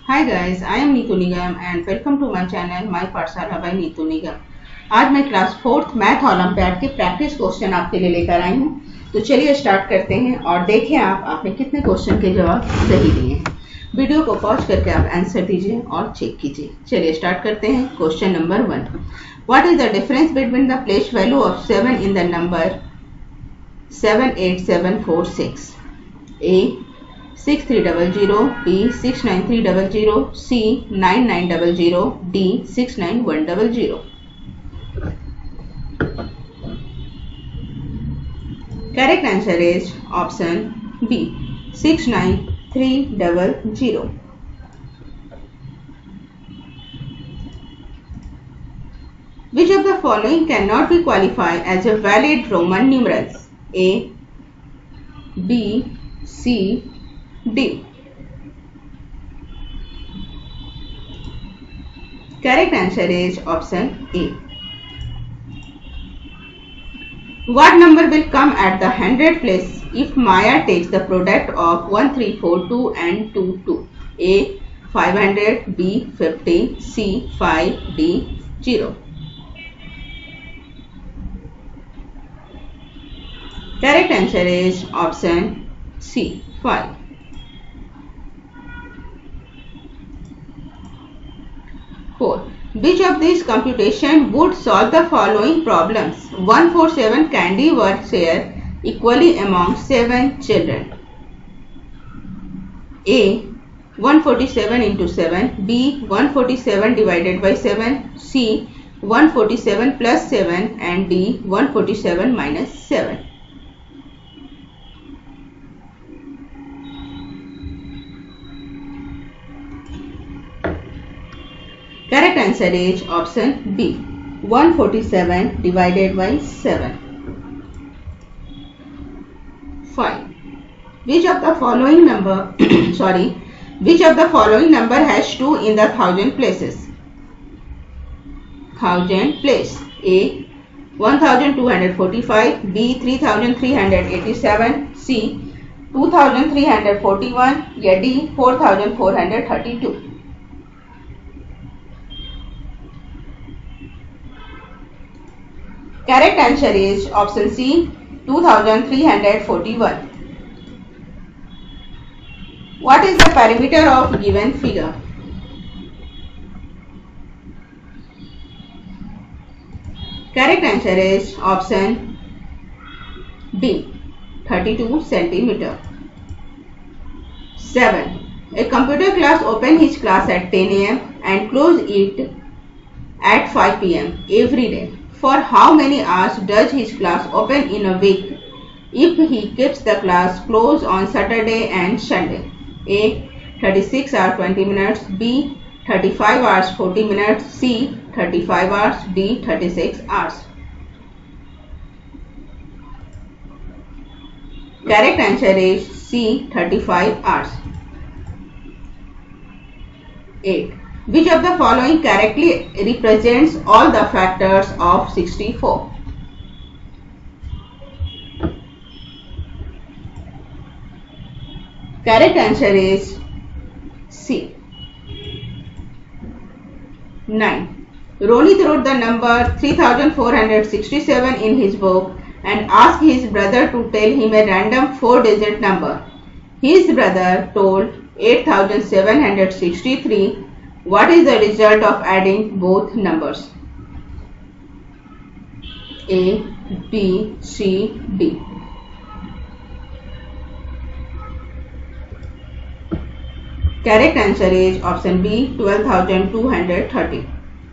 Hi guys, I am Neetu Nigam and welcome to my channel My पाठशाला by Neetu Nigam. आज मैं class 4th math olympiad के practice question आपके लिए लेकर आई हूँ। तो चलिए स्टार्ट करते हैं और देखें आपने कितने क्वेश्चन के जवाब सही दिए हैं। वीडियो को पॉज करके आप आंसर दीजिए और चेक कीजिए। चलिए स्टार्ट करते हैं। Question number 1, what is the difference between the place value of 7 in the number 78746? A 6300, B 69300, C 9900, D 69100. Correct answer is option B 69300. Which of the following cannot be qualified as a valid Roman numerals? A, B, C, D. Correct answer is option A. What number will come at the 100 place if Maya takes the product of 1342 and 22? A 500, B 50, C 5, D 0. Correct answer is option C 5. 4. Which of these computation would solve the following problems? 147 candy were shared equally among 7 children. A 147 into 7, B 147 divided by 7, C 147 plus 7 and D 147 minus 7. Correct answer is option B 147 divided by 7. 5. Which of the following number which of the following number has 2 in the thousand places? Thousand place. A 1245, B 3387, C 2341 या D 4432. Correct answer is option C 2341. What is the perimeter of given figure? Correct answer is option D 32 centimeter. 7. A computer class open his class at 10 am and close it at 5 pm every day. For how many hours does his class open in a week if he keeps the class closed on Saturday and Sunday? A 36 hours 20 minutes, B 35 hours 40 minutes, C 35 hours, D 36 hours. Correct answer is C 35 hours. 8. Which of the following correctly represents all the factors of 64? Correct answer is C 9. Ronit wrote the number 3467 in his book and asked his brother to tell him a random 4-digit number. His brother told 8763. What is the result of adding both numbers? A, B, C, D. Correct answer is option B 12,230.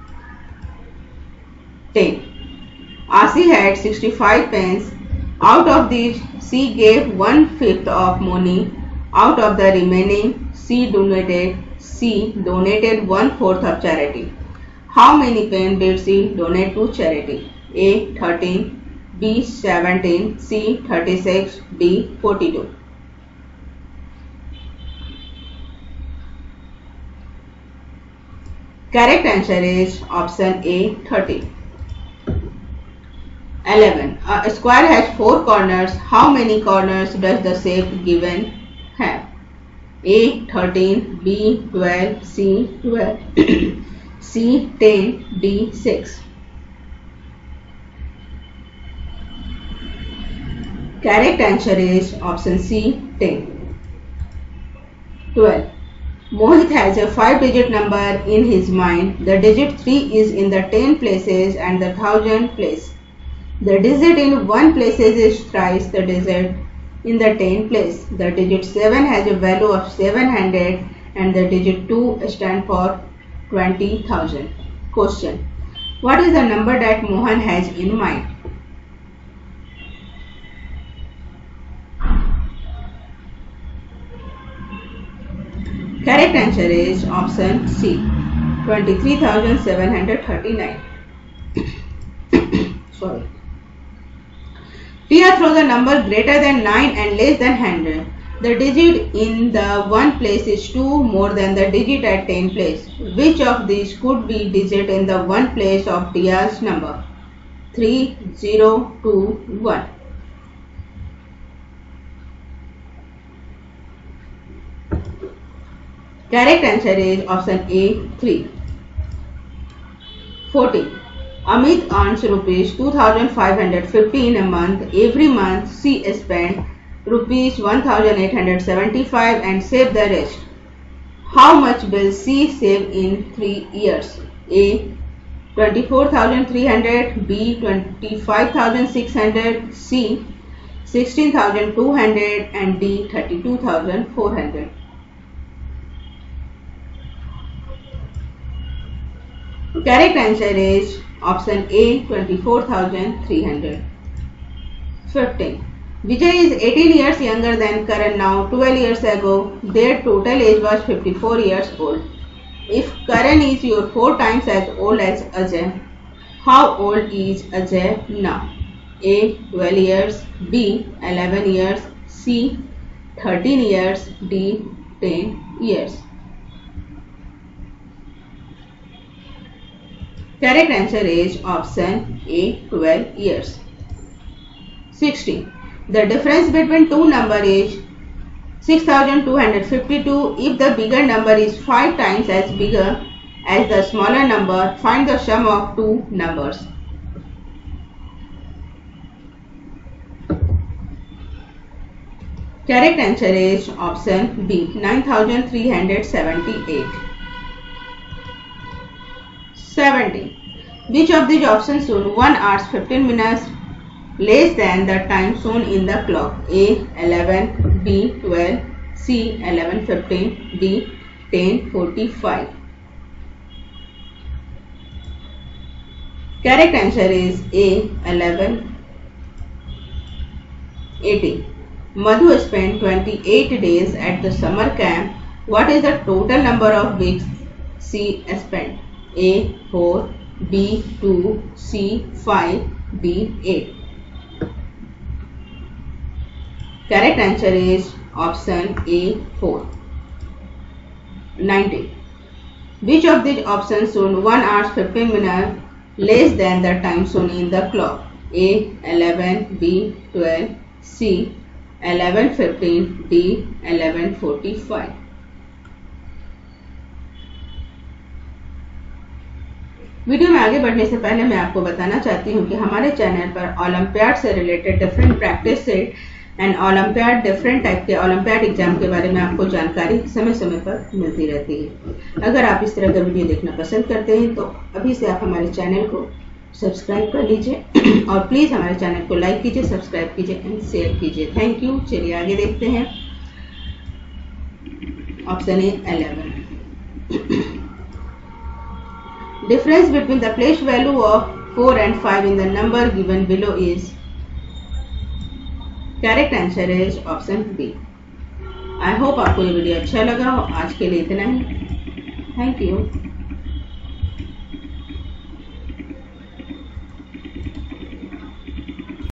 10. Asi had 65 pence. Out of these, she gave 1/5 of money. Out of the remaining, she donated 1/4 of charity. How many pence did she donate to charity? A 13, B 17, C 36, D 42. Correct answer is option A 30. 11. A square has 4 corners. How many corners does the shape given have? A 13, B 12, C 12, C 10, D 6. Correct answer is option C 10. 12. Mohit has a 5-digit number in his mind. The digit 3 is in the 10 places and the 1000 place. The digit in 1 places is thrice the digit in the 10 place. The digit 7 has a value of 700 and the digit 2 stands for 20,000. Question. What is the number that Mohan has in mind? Correct answer is option C, 23,739. Sorry. Tia throws a number greater than 9 and less than 100. The digit in the 1 place is 2 more than the digit at 10 place. Which of these could be digit in the 1 place of Tia's number? 3, 0, 2, 1. Correct answer is option A 3. 14. Amit earns rupees 2,550 in a month. Every month she spends rupees 1,875 and save the rest. How much will she save in 3 years? A 24,300, B 25,600, C 16,200 and D 32,400. Correct answer is option A 24,300. 15. Vijay is 18 years younger than Karan now. 12 years ago, their total age was 54 years old. If Karan is your 4 times as old as Ajay, how old is Ajay now? A 12 years, B 11 years, C 13 years, D 10 years. Correct answer is option A 12 years. 16. The difference between two numbers is 6,252. If the bigger number is 5 times as bigger as the smaller number, find the sum of two numbers. Correct answer is option B 9,378. 17. Which of these options shown 1 hour 15 minutes less than the time shown in the clock? A 11, B 12, C 11:15, D 10:45. Correct answer is A 11:80. Madhu spent 28 days at the summer camp. What is the total number of weeks she spent? A 4, B 2, C 5, D 8. Correct answer is option A 4. 19. Which of these options shown 1 hour 15 minutes less than the time shown in the clock? A 11, B 12, C 11:15, D 11:45. Video में आगे बढ़ने से पहले मैं आपको बताना चाहती हूँ कि हमारे चैनल पर ओलंपियाड से related different practice set and olympiad different type के ओलंपियाड एग्जाम के बारे में आपको जानकारी समय समय पर मिलती रहती है। अगर आप इस तरह का वीडियो देखना पसंद करते हैं तो अभी से आप हमारे चैनल को सब्सक्राइब कर लीजिए और प्लीज़ हमारे चैनल को लाइक कीजिए, सब्सक्राइब कीजिए एंड शेयर कीजिए। Thank you. चलिए आगे देखते हैं। Option A 11. Difference between the place value of 4 and 5 in the number given below is. Correct answer is option B. I hope आपको ये वीडियो अच्छा लगा हो। आज के लिए इतना ही। Thank you.